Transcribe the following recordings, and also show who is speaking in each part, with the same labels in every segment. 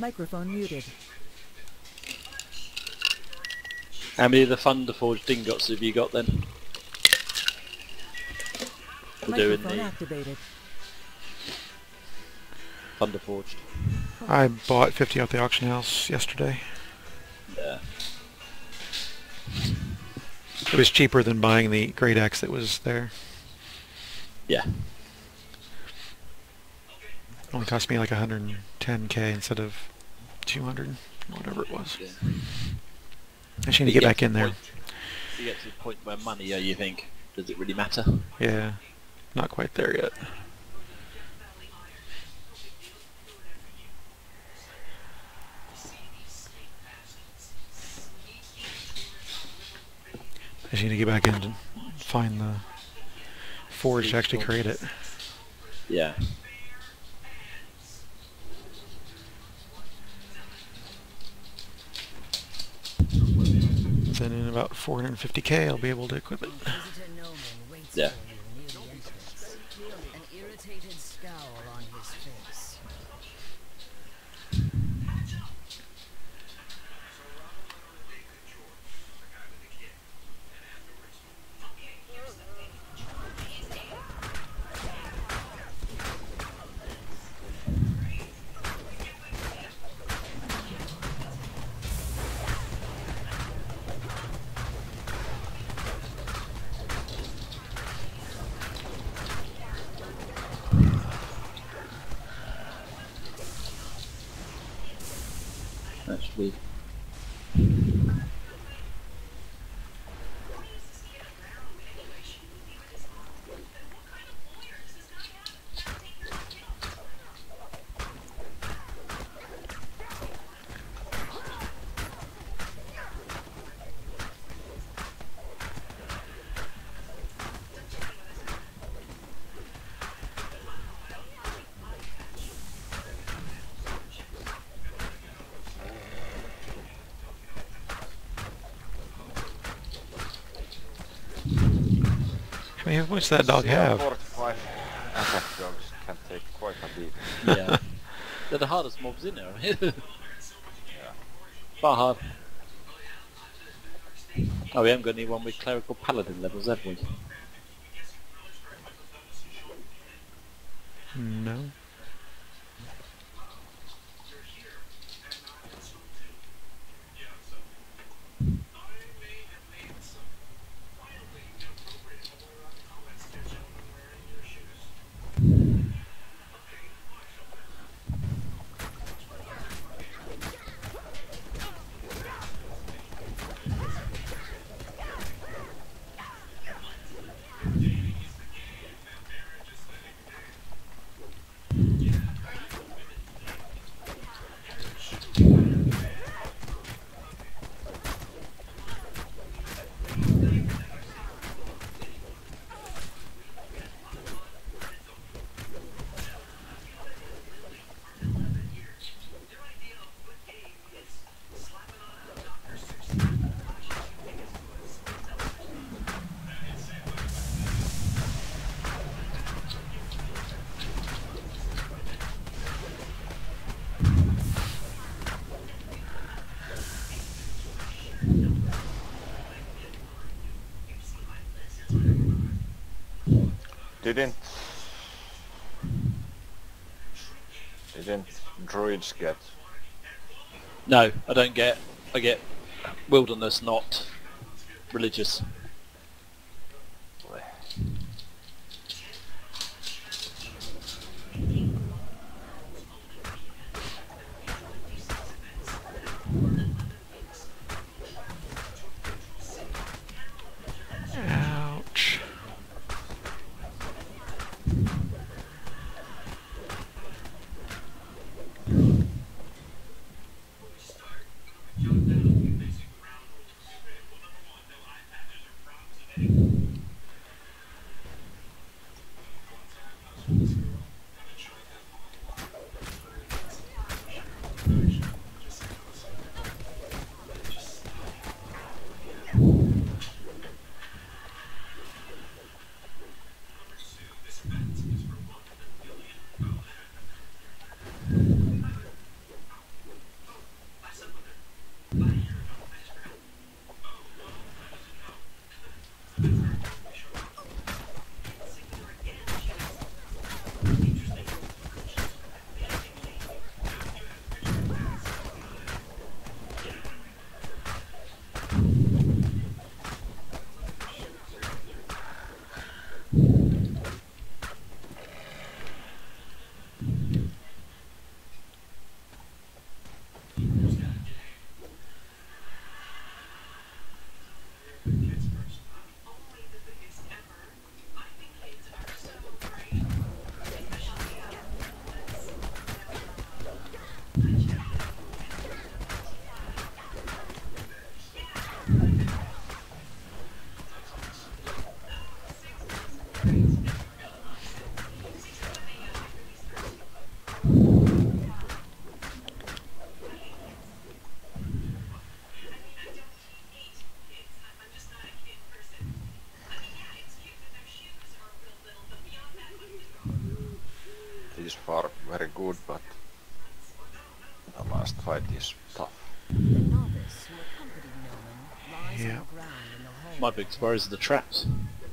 Speaker 1: Microphone muted.
Speaker 2: How many of the Thunderforged ingots have you got then? For doing
Speaker 1: Microphone
Speaker 2: the
Speaker 1: activated.
Speaker 2: Thunderforged.
Speaker 3: I bought 50 off the auction house yesterday.
Speaker 2: Yeah.
Speaker 3: It was cheaper than buying the Great Axe that was there.
Speaker 2: Yeah.
Speaker 3: Only cost me like 110k instead of 200, whatever it was.
Speaker 2: Yeah.
Speaker 3: I just need to get back in there.
Speaker 2: You get to the point where money, you think, does it really matter?
Speaker 3: Yeah, not quite there yet. I just need to get back in and find the forge to actually create it.
Speaker 2: Yeah.
Speaker 3: Then in about 450k I'll be able to equip it.
Speaker 2: Yeah.
Speaker 1: An irritated scowl on his face.
Speaker 2: Actually.
Speaker 3: How many points does that dog have?
Speaker 4: 45 attack dogs can take quite a bit.
Speaker 2: Yeah. They're the hardest mobs in there. Yeah. Far hard. Oh, we haven't got anyone with clerical paladin levels, have we?
Speaker 3: No.
Speaker 4: Didn't druids get?
Speaker 2: No, I don't get. I get wilderness, not religious.
Speaker 3: Ouch.
Speaker 4: far very good, but the last fight is tough.
Speaker 1: The novice who accompanied Noman lies
Speaker 3: Yeah.
Speaker 1: on the ground in the hallway.
Speaker 2: My biggest worries are the traps.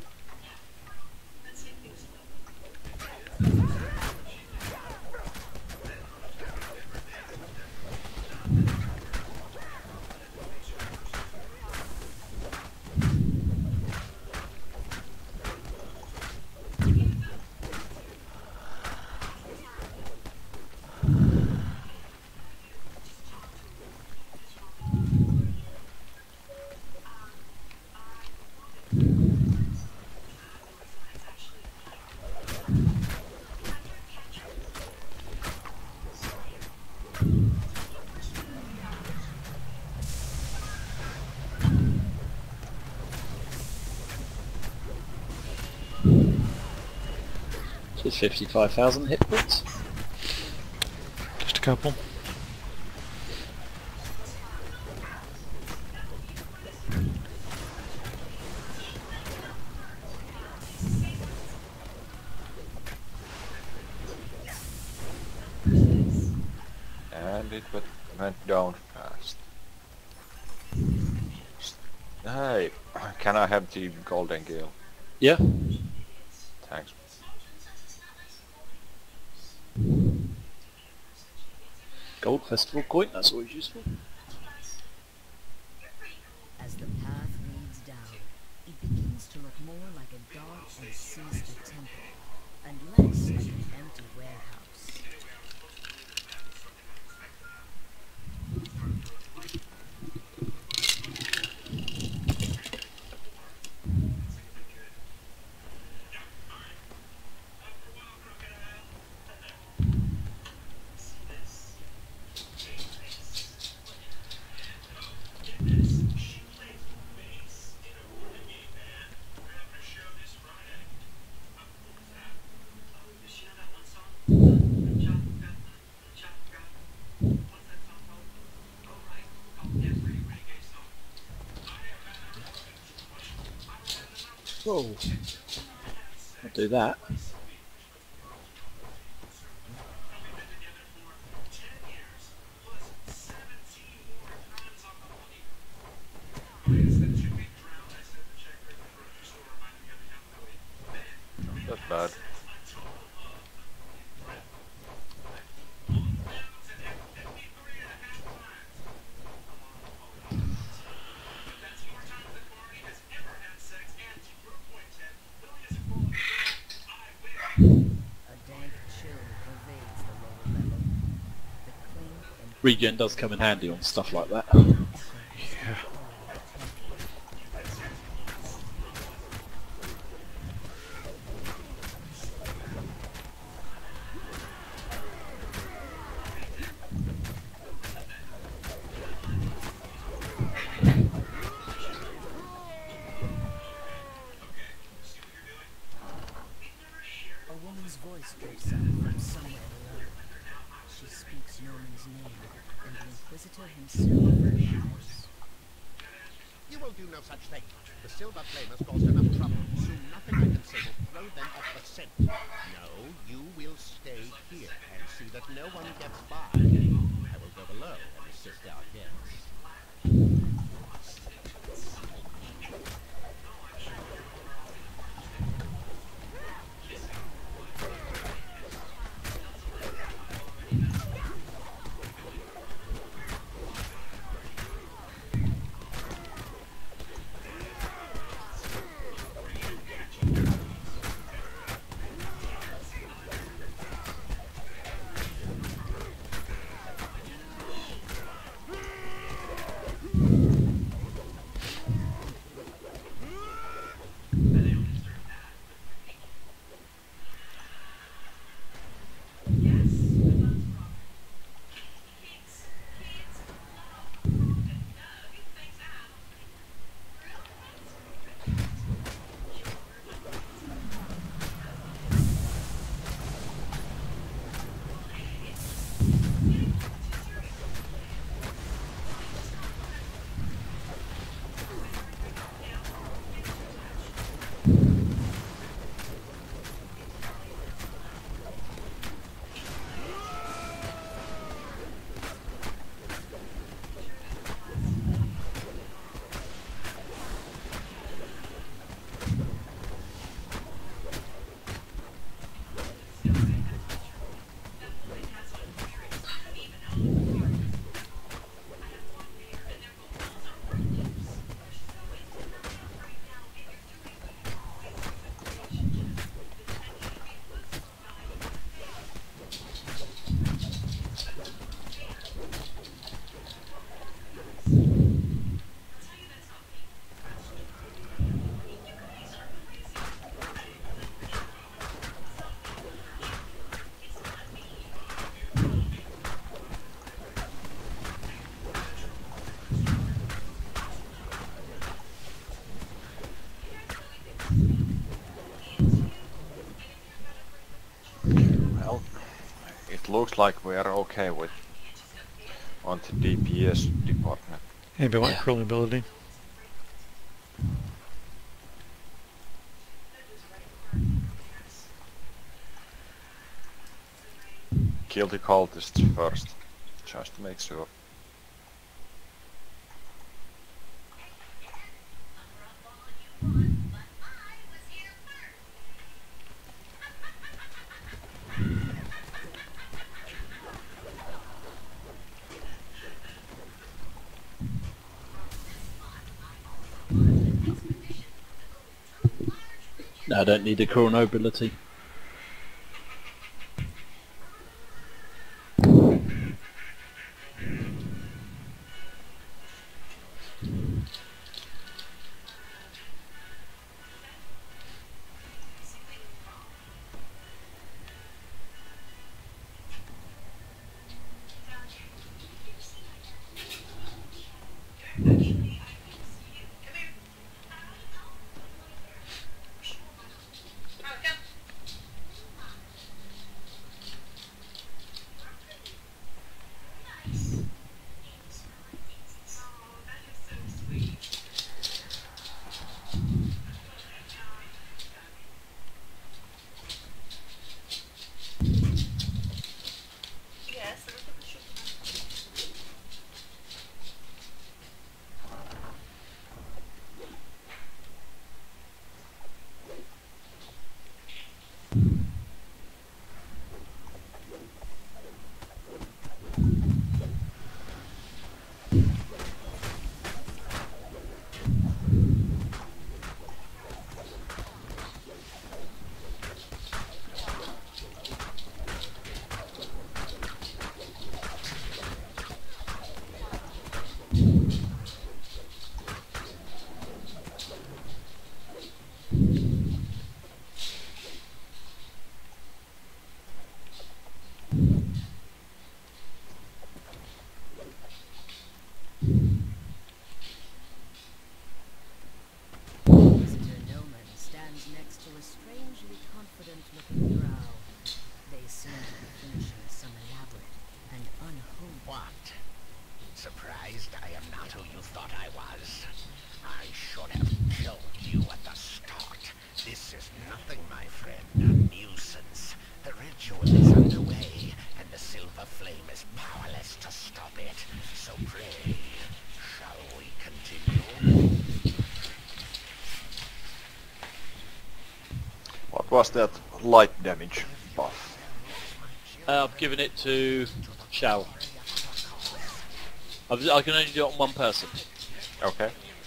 Speaker 2: Just 55,000 hit points.
Speaker 3: Just a couple.
Speaker 4: And it went down fast. Hey, can I have the Golden Gale?
Speaker 2: Yeah.
Speaker 4: Thanks.
Speaker 2: Gold Festival coin, that's always useful.
Speaker 1: As the path leads down, it begins to look more like a dark and sinister temple, and less like an empty warehouse.
Speaker 2: Whoa. I'll do that.
Speaker 4: Not bad.
Speaker 1: A dank chill pervades the lower level. The clink and
Speaker 2: Regen does come in handy on stuff like that.
Speaker 3: Yeah.
Speaker 1: a woman's voice drifts out from somewhere below. She speaks Norman's name, and the Inquisitor himself replies.
Speaker 5: You will do no such thing. The Silver Flame has caused enough trouble. Soon nothing I can say will throw them off the scent. No, you will stay here and see that no one gets by. I will go below and assist our guests.
Speaker 4: looks like we are okay with on the DPS department.
Speaker 3: Anybody want
Speaker 2: Yeah.
Speaker 3: cruel ability?
Speaker 4: Kill the cultists first, just to make sure.
Speaker 2: No, I don't need a cruel nobility.
Speaker 1: Inquisitor Noman stands next to a strangely confident-looking drow. They seem to be finishing some elaborate and unholy.
Speaker 5: What? Surprised I am not who you thought I was? I should have killed you at the start. This is nothing, my friend. A nuisance. The ritual is underway, and the silver flame is powerless to stop it. So pray, shall we continue?
Speaker 4: What was that light damage buff?
Speaker 2: I've given it to Shao. I can only do it on one person.
Speaker 4: Okay.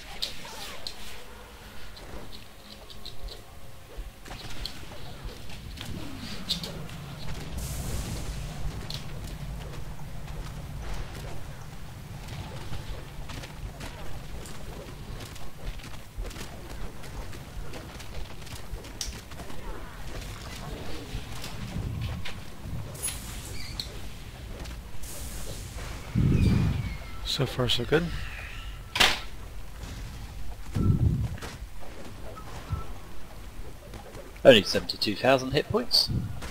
Speaker 3: So far, so good.
Speaker 2: Only 72,000 hit points.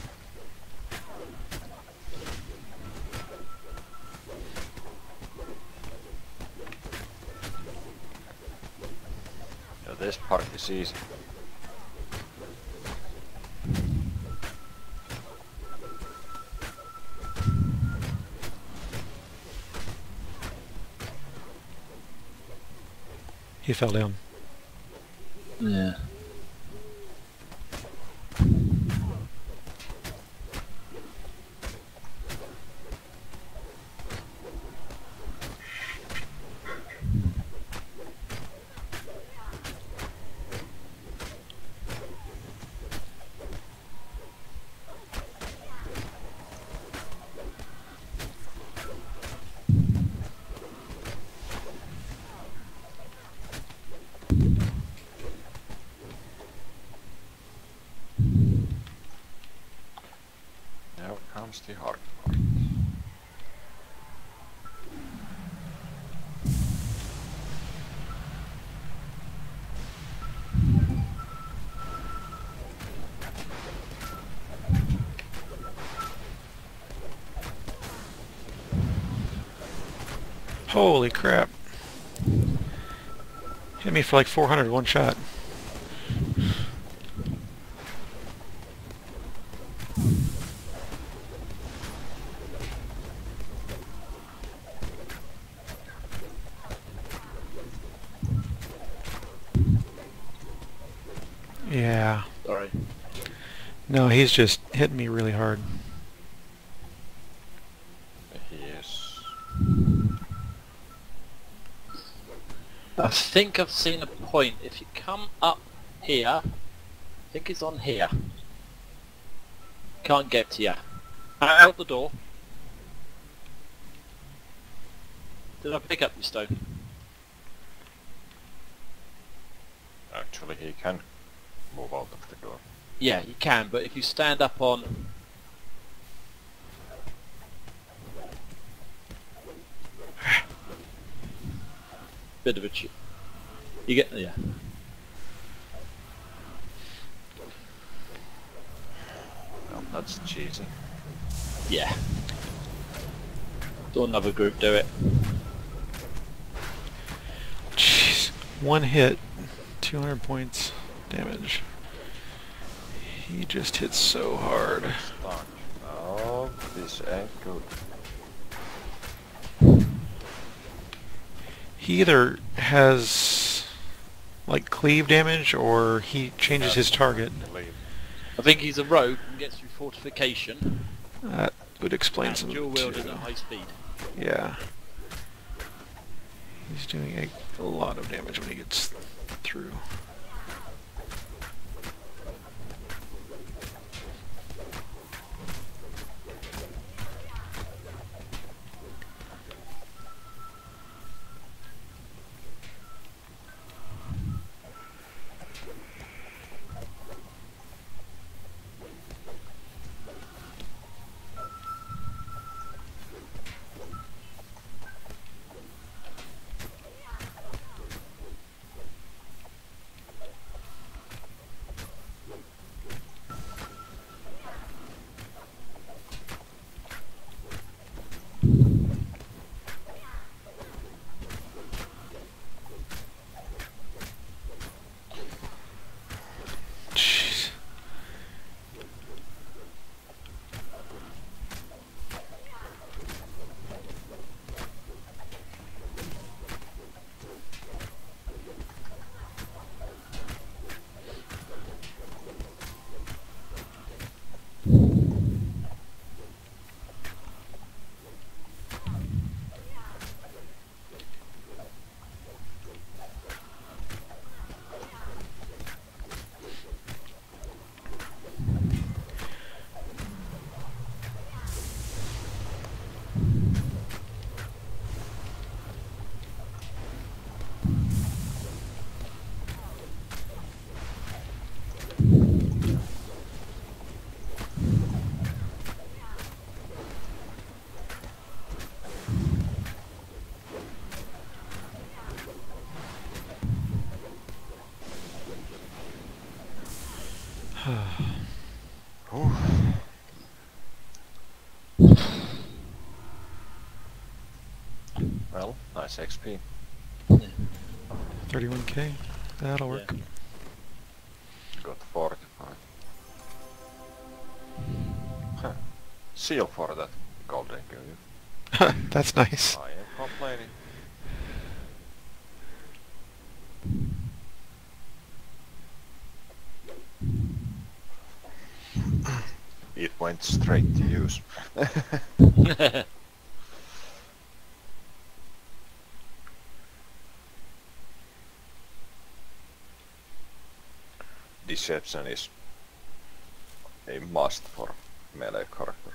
Speaker 4: Yeah, this part is easy.
Speaker 3: He fell down.
Speaker 2: Yeah.
Speaker 4: Now comes the hard part.
Speaker 3: Holy crap. Hit me for like 400 one shot. Yeah.
Speaker 2: Sorry.
Speaker 3: No, he's just hitting me really hard.
Speaker 4: Yes.
Speaker 2: I think I've seen a point. If you come up here, I think it's on here. Can't get to you. Out the door. Did I pick up your stone?
Speaker 4: Actually, he can move out of the door.
Speaker 2: Yeah, you can, but if you stand up on... Bit of a you get... yeah.
Speaker 4: Well, that's cheesy.
Speaker 2: Yeah. Do another group do it.
Speaker 3: Jeez. One hit, 200 points damage. He just hits so hard.
Speaker 4: Stuck. Oh, this ain't good.
Speaker 3: He either has like cleave damage or he changes his target.
Speaker 4: Leave.
Speaker 2: I think he's a rogue and gets through fortification.
Speaker 3: That would explain
Speaker 2: And
Speaker 3: some
Speaker 2: dual wielding
Speaker 3: too.
Speaker 2: at high speed.
Speaker 3: Yeah. He's doing a lot of damage when he gets through. Jeez.
Speaker 4: Well, nice XP.
Speaker 3: 31k. That'll work.
Speaker 4: Got 45. Huh. Seal for that golden glue.
Speaker 3: That's nice.
Speaker 4: I am complaining. It went straight to use. Deception is a must for melee character.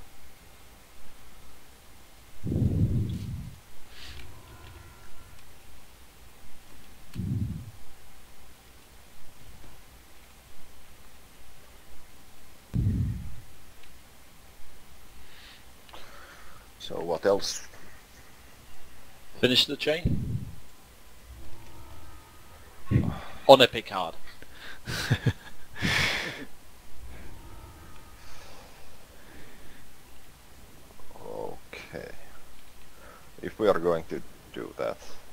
Speaker 4: So what else?
Speaker 2: Finish the chain. On epic hard.
Speaker 4: Okay. If we are going to do that.